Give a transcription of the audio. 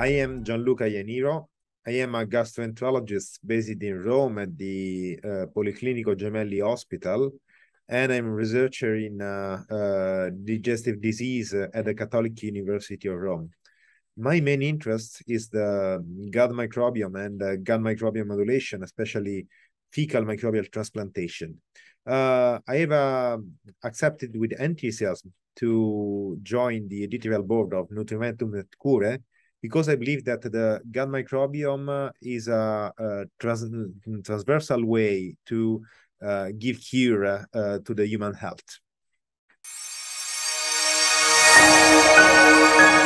I am Gianluca Ianiro. I am a gastroenterologist based in Rome at the Policlinico Gemelli Hospital, and I'm a researcher in digestive disease at the Catholic University of Rome. My main interest is the gut microbiome and gut microbiome modulation, especially fecal microbial transplantation. I have accepted with enthusiasm to join the editorial board of Nutrimentum at Curae, because I believe that the gut microbiome is a transversal way to give cure to the human health.